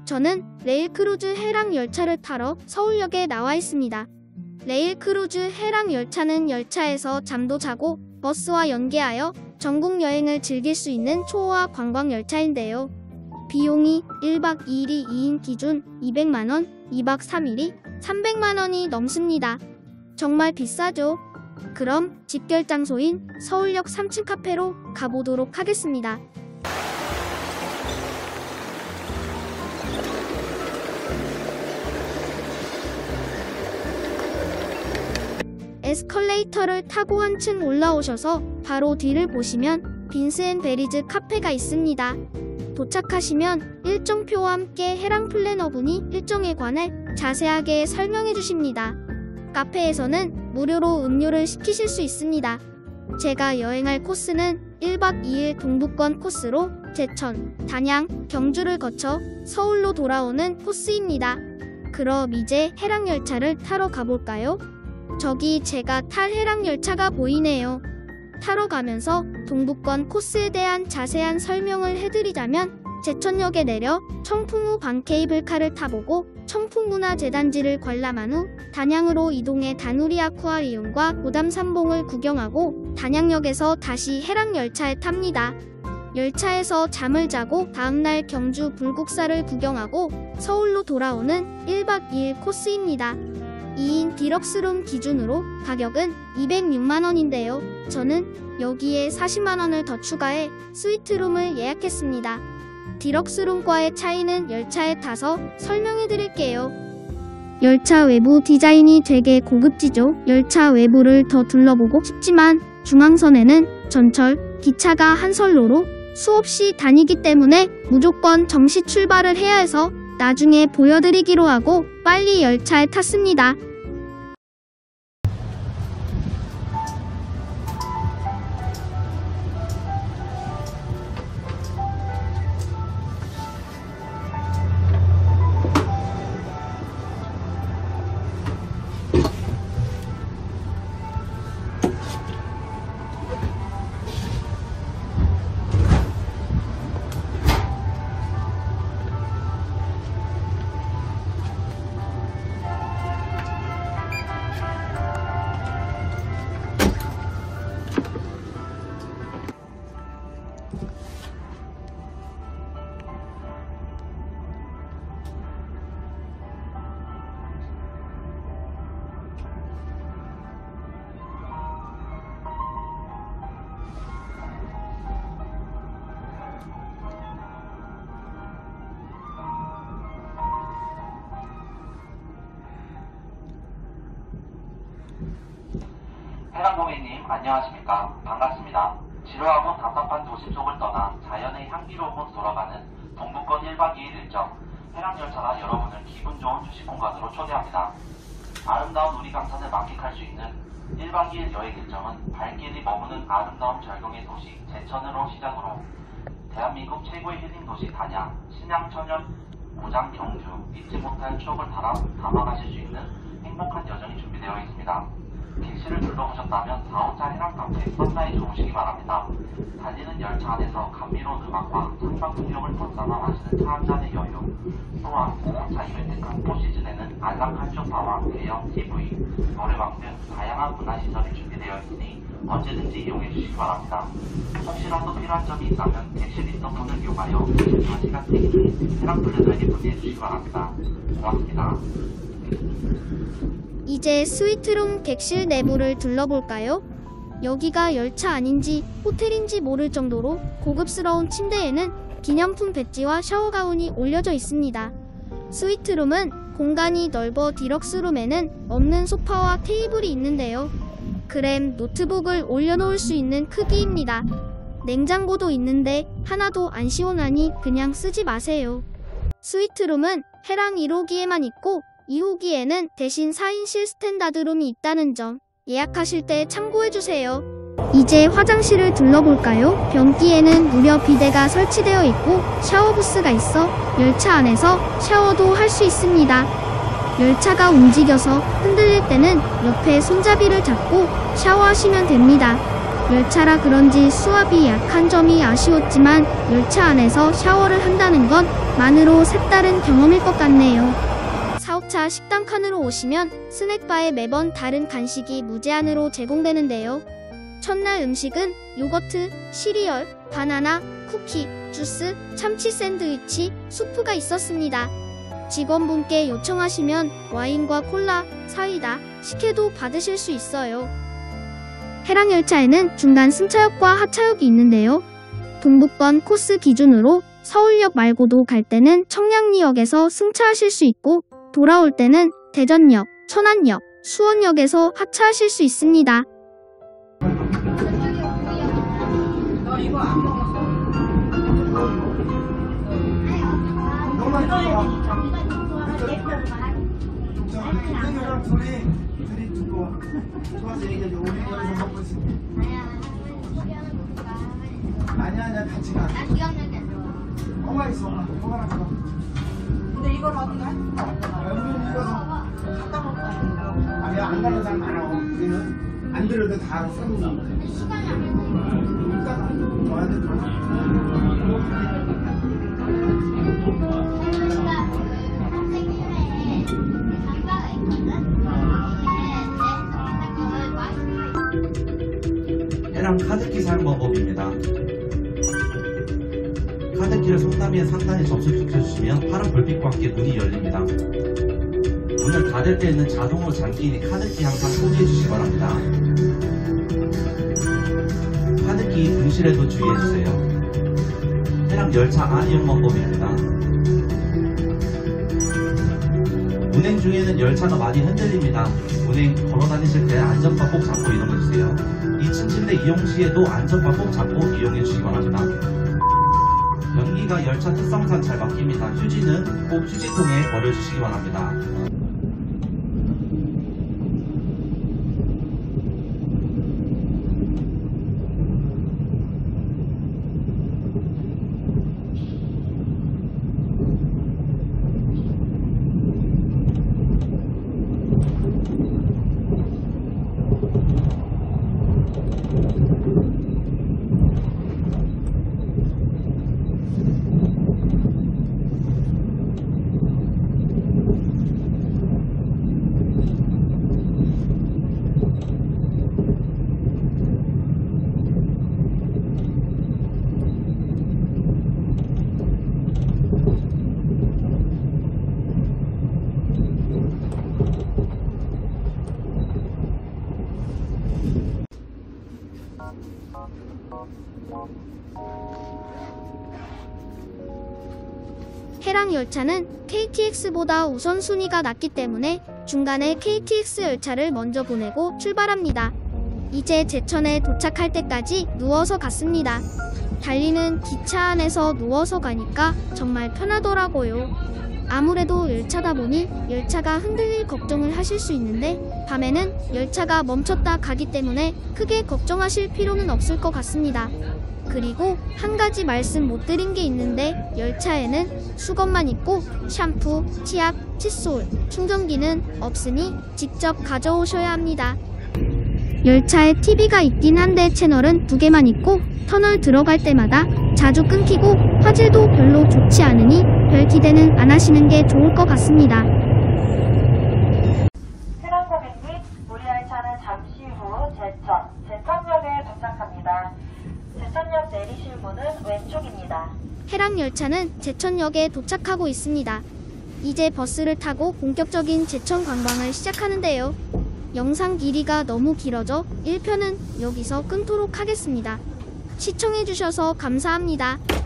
저는 레일크루즈 해랑 열차를 타러 서울역에 나와 있습니다. 레일크루즈 해랑 열차는 열차에서 잠도 자고 버스와 연계하여 전국 여행을 즐길 수 있는 초호화 관광 열차인데요. 비용이 1박 2일이 2인 기준 200만원, 2박 3일이 300만원이 넘습니다. 정말 비싸죠? 그럼 집결 장소인 서울역 3층 카페로 가보도록 하겠습니다. 에스컬레이터를 타고 한층 올라오셔서 바로 뒤를 보시면 빈스앤베리즈 카페가 있습니다. 도착하시면 일정표와 함께 해랑 플래너분이 일정에 관해 자세하게 설명해 주십니다. 카페에서는 무료로 음료를 시키실 수 있습니다. 제가 여행할 코스는 1박 2일 동부권 코스로 제천, 단양, 경주를 거쳐 서울로 돌아오는 코스입니다. 그럼 이제 해랑열차를 타러 가볼까요? 저기 제가 탈 해랑열차가 보이네요. 타러 가면서 동부권 코스에 대한 자세한 설명을 해드리자면 제천역에 내려 청풍호 반케이블카를 타보고 청풍문화재단지를 관람한 후 단양으로 이동해 다누리 아쿠아리움과 고담삼봉을 구경하고 단양역에서 다시 해랑열차에 탑니다. 열차에서 잠을 자고 다음날 경주 불국사를 구경하고 서울로 돌아오는 1박 2일 코스입니다. 2인 디럭스룸 기준으로 가격은 206만원인데요. 저는 여기에 40만원을 더 추가해 스위트룸을 예약했습니다. 디럭스룸과의 차이는 열차에 타서 설명해 드릴게요. 열차 외부 디자인이 되게 고급지죠. 열차 외부를 더 둘러보고 싶지만 중앙선에는 전철, 기차가 한 선로로 수없이 다니기 때문에 무조건 정시 출발을 해야 해서 나중에 보여드리기로 하고 빨리 열차에 탔습니다. 해랑고객님 안녕하십니까. 반갑습니다. 지루하고 답답한 도심 속을 떠나 자연의 향기로움으로 돌아가는 동부권 1박 2일 일정 해랑열차가 여러분을 기분 좋은 휴식 공간으로 초대합니다. 아름다운 우리강산을 만끽할 수 있는 1박 2일 여행 일정은 발길이 머무는 아름다운 절경의 도시 제천으로 시작으로 대한민국 최고의 힐링 도시 단양, 신양천연, 고장 경주, 잊지 못할 추억을 담아가실 수 있는 행복한 여정이 준비되어 있습니다. 객실을 둘러보셨다면 4호차 해랑카페 썬라이 좋으시기 바랍니다. 달리는 열차 안에서 감미로운 음악과 창밖 풍경을 벗삼아 마시는 차 한잔의 여유, 또한 5호차 이벤트 칸포 시즌에는 알람 한쪽바와 대형 TV, 노래방 등 다양한 문화시설이 준비되어 있으니 언제든지 이용해 주시기 바랍니다. 혹시라도 필요한 점이 있다면 객실 인터폰을 이용하여 24시간 대기 중 해랑플래너에게 문의해 주시기 바랍니다. 고맙습니다. 이제 스위트룸 객실 내부를 둘러볼까요? 여기가 열차 아닌지 호텔인지 모를 정도로 고급스러운 침대에는 기념품 배지와 샤워가운이 올려져 있습니다. 스위트룸은 공간이 넓어 디럭스룸에는 없는 소파와 테이블이 있는데요. 그램 노트북을 올려놓을 수 있는 크기입니다. 냉장고도 있는데 하나도 안 시원하니 그냥 쓰지 마세요. 스위트룸은 해랑 1호기에만 있고 2호기에는 대신 4인실 스탠다드룸이 있다는 점 예약하실 때 참고해주세요. 이제 화장실을 둘러볼까요? 변기에는 무려 비데가 설치되어 있고 샤워부스가 있어 열차 안에서 샤워도 할 수 있습니다. 열차가 움직여서 흔들릴 때는 옆에 손잡이를 잡고 샤워하시면 됩니다. 열차라 그런지 수압이 약한 점이 아쉬웠지만 열차 안에서 샤워를 한다는 건 만으로 색다른 경험일 것 같네요. 4, 5차 식당 칸으로 오시면 스낵바에 매번 다른 간식이 무제한으로 제공되는데요. 첫날 음식은 요거트, 시리얼, 바나나, 쿠키, 주스, 참치 샌드위치, 수프가 있었습니다. 직원분께 요청하시면 와인과 콜라, 사이다, 식혜도 받으실 수 있어요. 해랑열차에는 중간 승차역과 하차역이 있는데요. 동북권 코스 기준으로 서울역 말고도 갈 때는 청량리역에서 승차하실 수 있고 돌아올 때는 대전역, 천안역, 수원역에서 하차하실 수 있습니다. 너 이거 안 먹었어? 너랑 둘이 두고 좋아서 얘기하자. 우리 여기서 먹고 있을게. 아니야 같이 가. 나 기억력이 안 좋아. 엄마 있어. 엄마랑 가. 근데 이걸 어디 가? 여러분 이거 갖다 먹고 가니까. 아니야 안 가는 사람 많아. 우리는 안 들어도 다 쓰는 거. 근데 시간이 안 돼서. 이따가 저한테 줘. 생일에 장가가 있거든? 해랑 카드키 사용 방법입니다. 카드키를 손담이의 상단에 접촉시켜주시면 파란 불빛과 함께 문이 열립니다. 문을 닫을 때에는 자동으로 잠기니 카드키 항상 소지해주시기 바랍니다. 카드키 분실에도 주의해주세요. 해랑 열차 안 이용 방법입니다. 운행 중에는 열차가 많이 흔들립니다. 운행 걸어다니실 때 안전바 꼭 잡고 이동해주세요. 2층 침대 이용 시에도 안전바 꼭 잡고 이용해주시기 바랍니다. 변기가 열차 특성상 잘 막힙니다. 휴지는 꼭 휴지통에 버려주시기 바랍니다. 해랑열차는 KTX보다 우선순위가 낮기 때문에 중간에 KTX 열차를 먼저 보내고 출발합니다. 이제 제천에 도착할 때까지 누워서 갔습니다. 달리는 기차 안에서 누워서 가니까 정말 편하더라고요. 아무래도 열차다 보니 열차가 흔들릴 걱정을 하실 수 있는데 밤에는 열차가 멈췄다 가기 때문에 크게 걱정하실 필요는 없을 것 같습니다. 그리고 한 가지 말씀 못 드린 게 있는데 열차에는 수건만 있고 샴푸, 치약, 칫솔, 충전기는 없으니 직접 가져오셔야 합니다. 열차에 TV가 있긴 한데 채널은 2개만 있고 터널 들어갈 때마다 자주 끊기고 화질도 별로 좋지 않으니 별 기대는 안 하시는 게 좋을 것 같습니다. 해랑 고객님, 우리 열차는 잠시 후 제천역에 도착합니다. 제천역 내리실 문은 왼쪽입니다. 해랑열차는 제천역에 도착하고 있습니다. 이제 버스를 타고 본격적인 제천 관광을 시작하는데요. 영상 길이가 너무 길어져 1편은 여기서 끊도록 하겠습니다. 시청해주셔서 감사합니다.